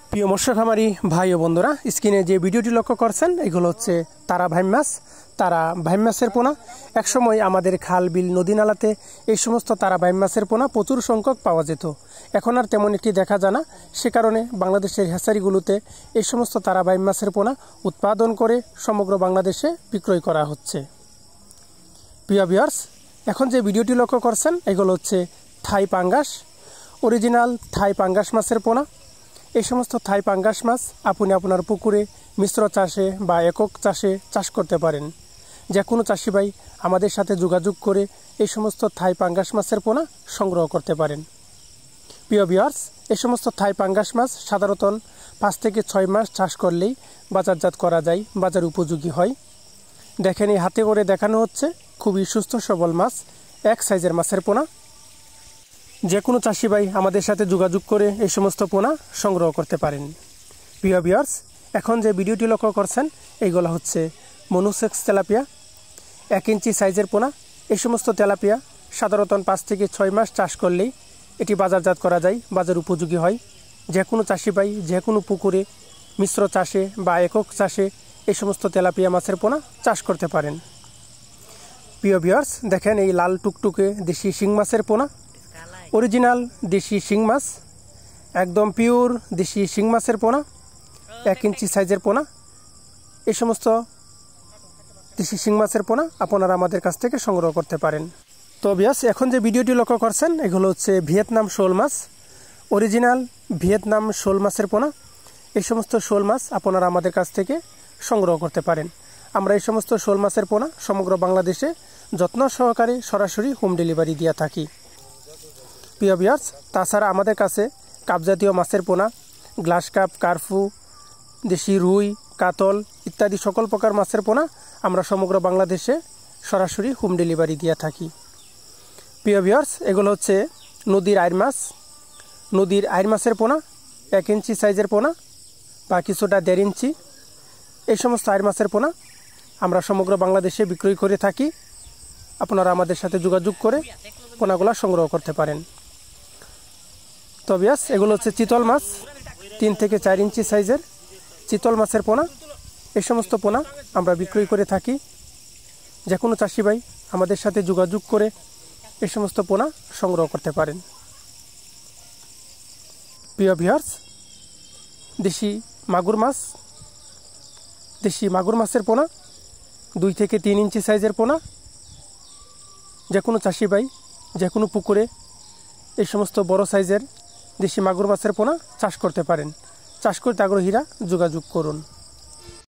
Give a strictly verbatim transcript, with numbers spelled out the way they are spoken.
প্রিয় মৎস্য খামারি ভাই ও বন্ধুরা, স্ক্রিনে যে ভিডিওটি লক্ষ্য করছেন এগুলো হচ্ছে তারা ভাইম মাছ। তারা ভাইম মাছের পোনা একসময় আমাদের খাল বিল নদী নালাতে এই সমস্ত তারা ভাইম মাছের পোনা প্রচুর সংখ্যক পাওয়া যেত। এখন আর তেমন একটি দেখা যায় না। সে কারণে বাংলাদেশের হ্যাচারিগুলোতে এই সমস্ত তারা ভাইম মাছের পোনা উৎপাদন করে সমগ্র বাংলাদেশে বিক্রয় করা হচ্ছে। প্রিয় ভিউয়ার্স, এখন যে ভিডিওটি লক্ষ্য করছেন এগুলো হচ্ছে থাই পাঙ্গাস, অরিজিনাল থাই পাঙ্গাস মাছের পোনা। এই সমস্ত থাই পাঙ্গাস মাছ আপনি আপনার পুকুরে মিশ্র চাষে বা একক চাষে চাষ করতে পারেন। যে কোনো চাষি ভাই আমাদের সাথে যোগাযোগ করে এই সমস্ত থাই পাঙ্গাস মাছের পোনা সংগ্রহ করতে পারেন। প্রিয় ভিউয়ার্স, এই সমস্ত থাই পাঙ্গাস মাছ সাধারণত পাঁচ থেকে ছয় মাস চাষ করলেই বাজারজাত করা যায়, বাজার উপযোগী হয়। দেখেন, এই হাতে করে দেখানো হচ্ছে খুবই সুস্থ সবল মাছ, এক সাইজের মাছের পোনা। যে কোনো চাষি ভাই আমাদের সাথে যোগাযোগ করে এই সমস্ত পোনা সংগ্রহ করতে পারেন। প্রিয় ভিউয়ার্স, এখন যে ভিডিওটি লক্ষ্য করছেন এইগুলো হচ্ছে মনুসেক্স তেলাপিয়া, এক ইঞ্চি সাইজের পোনা। এই সমস্ত তেলাপিয়া সাধারণত পাঁচ থেকে ছয় মাস চাষ করলেই এটি বাজারজাত করা যায়, বাজার উপযোগী হয়। যে কোনো চাষি ভাই যে কোনো পুকুরে মিশ্র চাষে বা একক চাষে এই সমস্ত তেলাপিয়া মাছের পোনা চাষ করতে পারেন। প্রিয় ভিউয়ার্স, দেখেন এই লাল টুকটুকে দেশি শিং মাছের পোনা, অরিজিনাল দেশি শিং মাছ, একদম পিওর দেশি শিং মাছের পোনা, এক ইঞ্চি সাইজের পোনা। এই সমস্ত দেশি শিং মাছের পোনা আপনারা আমাদের কাছ থেকে সংগ্রহ করতে পারেন। তো ভিউয়ার্স, এখন যে ভিডিওটি লক্ষ্য করছেন এগুলো হচ্ছে ভিয়েতনাম শোল মাছ, অরিজিনাল ভিয়েতনাম শোল মাছের পোনা। এই সমস্ত শোল মাছ আপনারা আমাদের কাছ থেকে সংগ্রহ করতে পারেন। আমরা এই সমস্ত শোল মাছের পোনা সমগ্র বাংলাদেশে যত্ন সহকারে সরাসরি হোম ডেলিভারি দিয়ে থাকি। প্রিয় ভিউয়ার্স, তাছাড়া আমাদের কাছে কাপ জাতীয় মাছের পোনা, গ্লাস কাপ, কার্ফু, দেশি রুই, কাতল ইত্যাদি সকল প্রকার মাছের পোনা আমরা সমগ্র বাংলাদেশে সরাসরি হোম ডেলিভারি দিয়ে থাকি। প্রিয় ভিউয়ার্স, এগুলো হচ্ছে নদীর আইর মাছ, নদীর আইর মাছের পোনা, এক ইঞ্চি সাইজের পোনা বা কিছুটা দেড় ইঞ্চি। এই সমস্ত আইর মাছের পোনা আমরা সমগ্র বাংলাদেশে বিক্রয় করে থাকি। আপনারা আমাদের সাথে যোগাযোগ করে পোনাগুলো সংগ্রহ করতে পারেন। তো ভিউয়ার্স, এগুলো হচ্ছে চিতল মাছ, তিন থেকে চার ইঞ্চি সাইজের চিতল মাছের পোনা। এই সমস্ত পোনা আমরা বিক্রয় করে থাকি। যে কোনো চাষি ভাই আমাদের সাথে যোগাযোগ করে এই সমস্ত পোনা সংগ্রহ করতে পারেন। প্রিয় ভিউয়ার্স, দেশি মাগুর মাছ, দেশি মাগুর মাছের পোনা, দুই থেকে তিন ইঞ্চি সাইজের পোনা। যে কোনো চাষি ভাই যে কোনো পুকুরে এই সমস্ত বড় সাইজের দেশি মাগুর মাছের পোনা চাষ করতে পারেন। চাষ করতে আগ্রহীরা যোগাযোগ করুন।